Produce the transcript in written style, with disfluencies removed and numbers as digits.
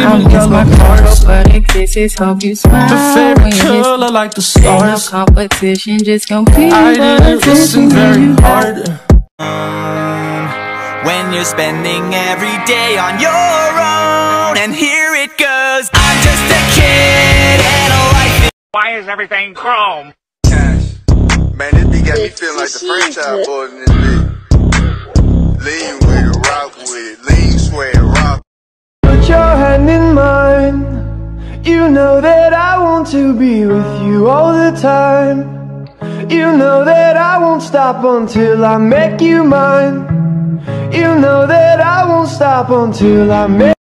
diamond yellow hearts. Kisses, hope you smile. The favorite color like the stars. No competition, just compete. I didn't listen very hard. When you're spending every day on your own, and here it goes. I'm just a kid and a life. Why is everything chrome? Man, this beat got me feeling like the franchise boys in this bitch. Lean with it, rock with it, lean, swear, rock. Put your hand in mine. You know that I want to be with you all the time. You know that I won't stop until I make you mine. You know that I won't stop until I make